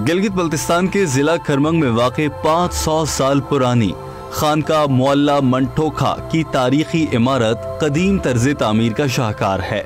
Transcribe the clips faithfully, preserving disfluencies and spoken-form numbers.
गिलगित बल्तिस्तान के जिला खरमंग में वाक़े पाँच सौ साल पुरानी खानका मोहल्ला मंठोखा की तारीखी इमारत कदीम तर्ज तामीर का शाहकार है।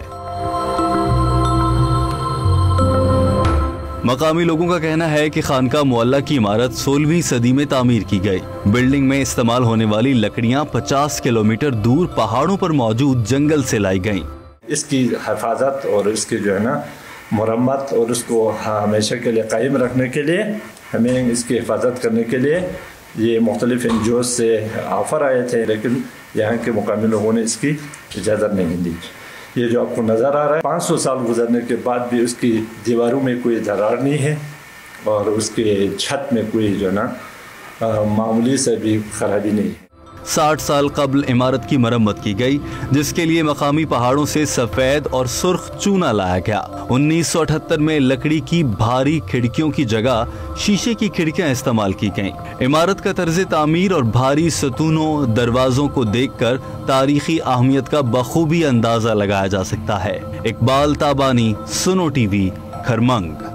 मकामी लोगों का कहना है कि खानका मोहल्ला की इमारत सोलहवीं सदी में तामीर की गई। बिल्डिंग में इस्तेमाल होने वाली लकड़ियां पचास किलोमीटर दूर पहाड़ों पर मौजूद जंगल से लाई गईं। इसकी हिफाजत और इसकी जो है ना मुरम्मत और उसको हमेशा के लिए कायम रखने के लिए हमें इसकी हिफाजत करने के लिए ये मुख्तलिफ एन जी ओ से ऑफ़र आए थे, लेकिन यहाँ के मुकामी लोगों ने इसकी इजाज़त नहीं दी। ये जो आपको नज़र आ रहा है पाँच सौ साल गुजरने के बाद भी उसकी दीवारों में कोई दरार नहीं है और उसके छत में कोई जो ना मामूली से भी खराबी नहीं है। साठ साल कबल इमारत की मरम्मत की गई, जिसके लिए मकामी पहाड़ों से सफेद और सुर्ख चूना लाया गया। उन्नीस सौ अठहत्तर में लकड़ी की भारी खिड़कियों की जगह शीशे की खिड़कियां इस्तेमाल की गईं। इमारत का तर्ज तामीर और भारी सतूनों दरवाजों को देखकर तारीखी अहमियत का बखूबी अंदाजा लगाया जा सकता है। इकबाल ताबानी, सुनो टीवी, खरमंग।